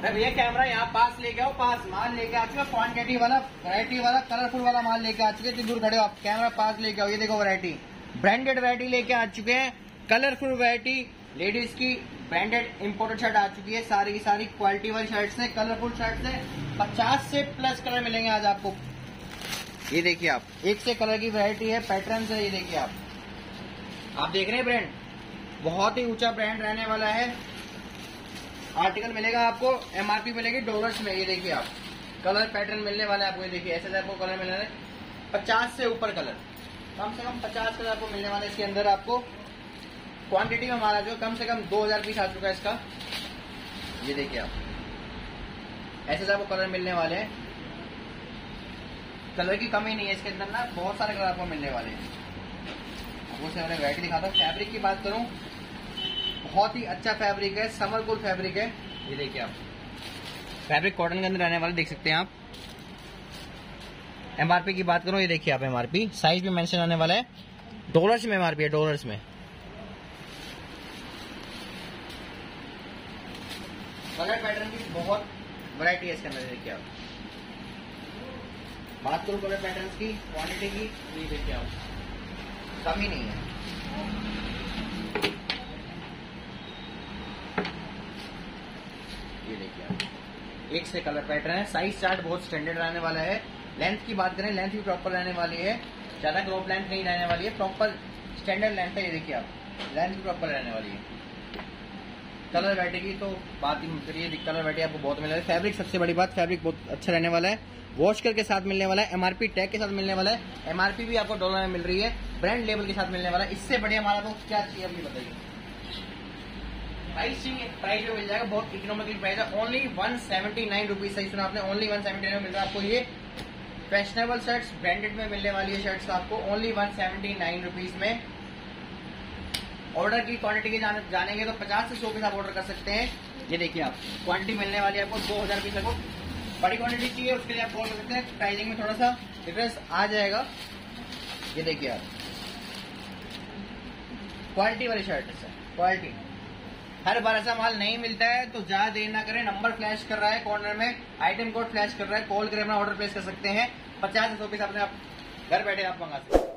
भैया कैमरा यहाँ पास लेके आओ, पास माल लेके आ चुके, क्वांटिटी वाला, वैरायटी वाला, कलरफुल वाला माल लेके आ चुके। इतनी दूर खड़े हो आप, कैमरा पास लेके आओ। ये देखो वैरायटी, ब्रांडेड वैरायटी लेके आ चुके हैं, कलरफुल वैरायटी, लेडीज की ब्रांडेड इंपोर्टेड शर्ट आ चुकी है। सारी की सारी क्वालिटी वाली शर्ट्स है, कलरफुल शर्ट्स है। 50 से प्लस कलर मिलेंगे आज आपको। ये देखिए आप, एक से कलर की वैरायटी है, पैटर्न है। ये देखिए आप देख रहे हैं ब्रांड, बहुत ही ऊंचा ब्रांड रहने वाला है। आर्टिकल मिलेगा आपको, एमआरपी मिलेगी डॉलर्स में। ये देखिए आप, कलर पैटर्न मिलने वाला है आपको। ये देखिए ऐसे आपको कलर मिलने वाले 50 से ऊपर कलर, कम से कम 50 कलर आपको मिलने वाले। इसके अंदर आपको क्वांटिटी में हमारा जो कम से कम 2000 पीस आ चुका है इसका। ये देखिए आप, ऐसे आपको कलर मिलने वाले हैं। कलर की कमी नहीं है इसके अंदर ना, बहुत सारे कलर आपको मिलने वाले हैं। आपको से मैंने वैरायटी दिखाता हूँ। फैब्रिक की बात करूँ, बहुत ही अच्छा फैब्रिक है, समर कूल फैब्रिक है। ये देखिए आप, फैब्रिक कॉटन के अंदर रहने वाले, देख सकते हैं आप। एमआरपी की बात करूं, ये देखिए आप, एमआरपी साइज भी मेंशन आने वाला है, डॉलर्स में एमआरपी है, डॉलर्स में। कलर पैटर्न की बहुत वैरायटी है इसके अंदर। देखिए आप, बात करूं कलर पैटर्न की, क्वांटिटी की, ये देखिए आप, कमी नहीं है। ये देखिए आप, एक से कलर पैटर्न है। साइज चार्ट बहुत स्टैंडर्ड रहने वाला है। लेंथ की बात करें, लेंथ भी प्रॉपर रहने वाली है, ज्यादा क्रॉप लेंथ नहीं रहने वाली है, प्रॉपर स्टैंडर्ड लेंथ है। ये देखिए आप, लेंथ भी प्रॉपर रहने वाली है। कलर वैरायटी की तो बात ही मत करिए, कलर वैरायटी आपको बहुत मिलेगा। फैब्रिक सबसे बड़ी बात, फैब्रिक बहुत अच्छा रहने वाला है, वॉश करके साथ मिलने वाला है, एमआरपी टैग के साथ मिलने वाला है। एमआरपी भी आपको डॉलर में मिल रही है, ब्रांड लेवल के साथ मिलने वाला है। इससे बढ़िया हमारा तो क्या चाहिए अभी बताइए। प्राइस चाहिए, प्राइस में मिल जाएगा, बहुत इकोनॉमिकल प्राइस है। ओनली 179 रुपीज, सही सुना आपने, ओनली 179 में मिल रहा है आपको। ये फैशनेबल शर्ट्स ब्रांडेड में मिलने वाली है शर्ट्स आपको ओनली 179 रुपीज में। ऑर्डर की क्वांटिटी की जानेंगे तो 50 से 100 पीस आप ऑर्डर कर सकते हैं। ये देखिए आप, क्वांटिटी मिलने वाली है आपको 2000 पीस आपको। बड़ी क्वांटिटी चाहिए उसके लिए आप कॉल कर सकते हैं, प्राइसिंग में थोड़ा सा डिफरेंस आ जाएगा। ये देखिए आप, क्वालिटी वाली शर्ट है सर, क्वालिटी। हर बार ऐसा माल नहीं मिलता है, तो ज्यादा देर ना करें। नंबर फ्लैश कर रहा है कॉर्नर में, आइटम कोड फ्लैश कर रहा है, कॉल करके अपना ऑर्डर प्लेस कर सकते हैं। 50 से 100 पीस अपने आप घर बैठे आप मंगा सकते हैं।